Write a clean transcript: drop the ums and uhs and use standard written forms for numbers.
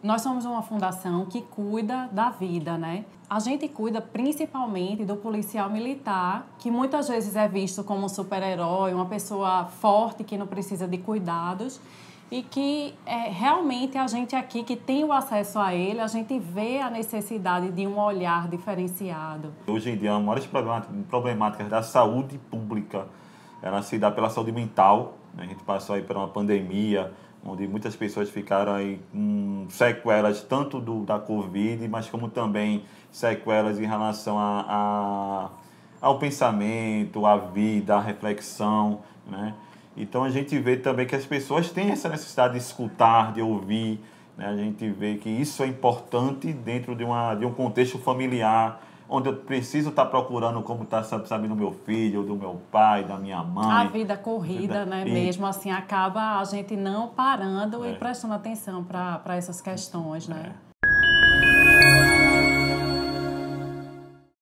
Nós somos uma fundação que cuida da vida, né? A gente cuida principalmente do policial militar, que muitas vezes é visto como um super-herói, uma pessoa forte que não precisa de cuidados e que realmente a gente aqui que tem o acesso a ele, a gente vê a necessidade de um olhar diferenciado. Hoje em dia, as maiores problemáticas da saúde pública, ela se dá pela saúde mental, né? A gente passou aí por uma pandemia, onde muitas pessoas ficaram aí com sequelas tanto da Covid, mas como também sequelas em relação ao pensamento, à vida, à reflexão, né? Então a gente vê também que as pessoas têm essa necessidade de escutar, de ouvir, né? A gente vê que isso é importante dentro de um contexto familiar, onde eu preciso estar procurando como está sabendo do meu filho, do meu pai, da minha A mãe. vida corrida, né, mesmo assim, acaba a gente não parando e prestando atenção para essas questões, né?